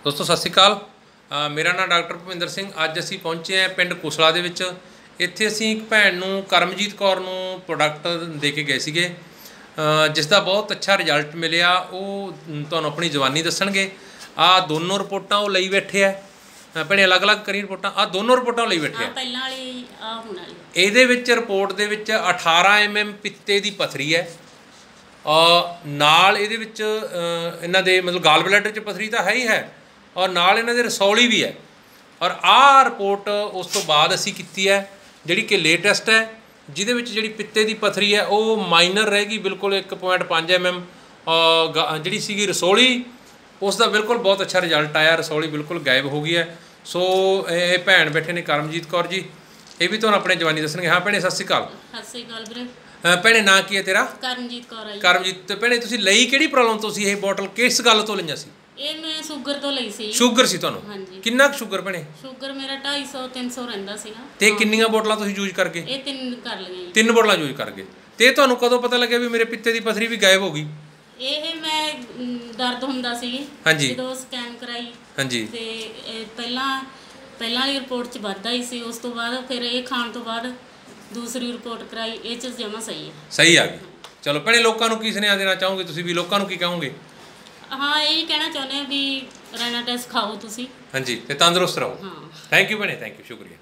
दोस्तों सत श्री अकाल। मेरा नाम डॉक्टर भुपिंदर सिंह। अज असी पहुँचे हैं पिंड कुसला दे विच। इत्थे असी एक भैन नूं करमजीत कौर नूं प्रोडक्ट दे के गए सीगे, जिसका बहुत अच्छा रिजल्ट मिलिया। वो तुहानूं अपनी जवानी दसणगे। आ दोनों रिपोर्टां वो लई बैठे आ भैणे, अलग अलग करी रिपोर्टां। आ दोनों रिपोर्टां लई बैठे आ। ਇਹਦੇ ਵਿੱਚ ਰਿਪੋर्ट ਦੇ ਵਿੱਚ 18 mm ਪਿੱਤੇ ਦੀ ਪੱਥਰੀ ਹੈ, ਨਾਲ ਇਹਦੇ ਵਿੱਚ ਇਹਨਾਂ ਦੇ ਮਤਲਬ ਗਾਲ ਬਲੈਡਰ 'ਚ ਪੱਥਰੀ ਤਾਂ ਹੈ ਹੀ ਹੈ, ਔਰ ਨਾਲ ਇਹਨਾਂ ਦੇ ਰਸੌਲੀ ਵੀ ਹੈ। ਔਰ ਆਹ ਰਿਪੋर्ट ਉਸ ਤੋਂ ਬਾਅਦ ਅਸੀਂ ਕੀਤੀ ਹੈ, ਜਿਹੜੀ ਕਿ ਲੇਟੈਸਟ ਹੈ, ਜਿਹਦੇ ਵਿੱਚ ਜਿਹੜੀ ਪਿੱਤੇ ਦੀ ਪੱਥਰੀ ਹੈ ਉਹ ਮਾਈਨਰ ਰਹਿ ਗਈ ਬਿਲਕੁਲ 1.5 mm। ਜਿਹੜੀ ਸੀਗੀ ਰਸੌਲੀ, ਉਸ ਦਾ ਬਿਲਕੁਲ ਬਹੁਤ ਅੱਛਾ ਰਿਜ਼ਲਟ ਆਇਆ। ਰਸੌਲੀ ਬਿਲਕੁਲ ਗਾਇਬ ਹੋ ਗਈ ਹੈ। ਸੋ ਇਹ ਭੈਣ ਬੈਠੇ ਨੇ ਕਰਮਜੀਤ ਕੌਰ ਜੀ, ਇਹ ਵੀ ਤੁਹਾਨੂੰ ਆਪਣੇ ਜਵਾਨੀ ਦੱਸਣਗੇ। ਹਾਂ ਭੈਣੇ, ਸਤਿ ਸ਼੍ਰੀ ਅਕਾਲ। ਸਤਿ ਸ਼੍ਰੀ ਅਕਾਲ ਵੀਰੇ। ਭੈਣੇ ਨਾਂ ਕੀ ਹੈ ਤੇਰਾ? ਕਰਮਜੀਤ ਕੌਰ ਹੈ। ਕਰਮਜੀਤ। ਤੇ ਭੈਣੇ ਤੁਸੀਂ ਲਈ ਕਿਹੜੀ ਪ੍ਰੋਬਲਮ ਤੋਂ ਸੀ? ਇਹ ਬੋਟਲ ਕਿਸ ਗੱਲ ਤੋਂ ਲਈਆਂ ਸੀ? ਇਹ ਮੈਂ ਸ਼ੂਗਰ ਤੋਂ ਲਈ ਸੀ। ਸ਼ੂਗਰ ਸੀ ਤੁਹਾਨੂੰ? ਹਾਂਜੀ। ਕਿੰਨਾ ਕੁ ਸ਼ੂਗਰ ਭੈਣੇ? ਸ਼ੂਗਰ ਮੇਰਾ 250 300 ਰਹਿੰਦਾ ਸੀਗਾ। ਤੇ ਕਿੰਨੀਆਂ ਬੋਟਲਾਂ ਤੁਸੀਂ ਯੂਜ਼ ਕਰ ਗਏ? ਇਹ 3 ਕਰ ਲਈਆਂ ਜੀ। 3 ਬੋਟਲਾਂ ਯੂਜ਼ ਕਰ ਗਏ। ਤੇ ਤੁਹਾਨੂੰ ਕਦੋਂ ਪਤਾ ਲੱਗਿਆ ਵੀ ਮੇਰੇ ਪਿੱਤੇ ਦੀ ਪੱਥਰੀ ਵੀ ਗਾਇਬ ਹੋ ਗਈ? ਇਹ ਮੈਂ ਦਰਦ ਹੁੰਦਾ ਸੀ ਜਦੋਂ ਸਕੈਨ ਕਰਾਈ। ਹਾਂਜੀ। ਤੇ ਪਹਿਲਾਂ ਵਾਲੀ ਰਿਪੋਰਟ 'ਚ ਵੱਧ ਆਈ ਸੀ, ਉਸ ਤੋਂ ਬਾਅਦ ਫਿਰ ਇਹ ਖਾਣ ਤੋਂ ਬਾਅਦ ਦੂਸਰੀ ਰਿਪੋਰਟ ਕਰਾਈ, ਇਹ 'ਚ ਜਮਾ ਸਹੀ ਹੈ। ਸਹੀ ਆ ਗਈ। ਚਲੋ ਭੈਣੇ, ਲੋਕਾਂ ਨੂੰ ਕੀ ਸੁਨੇਹਾ ਦੇਣਾ ਚਾਹੋਗੇ ਤੁਸੀਂ, ਵੀ ਲੋਕਾਂ ਨੂੰ ਕੀ ਕਹੋਗੇ? ਹਾਂ, ਇਹ ਕਹਿਣਾ ਚਾਹੁੰਦੇ ਹਾਂ ਵੀ ਰਾਇਨਾ ਟੈਸਟ ਖਾਓ ਤੁਸੀਂ। ਹਾਂਜੀ, ਤੇ ਤੰਦਰੁਸਤ ਰਹੋ। ਹਾਂ। ਥੈਂਕ ਯੂ ਭੈਣੇ, ਥੈਂਕ ਯੂ, ਸ਼ੁਕਰੀਆ।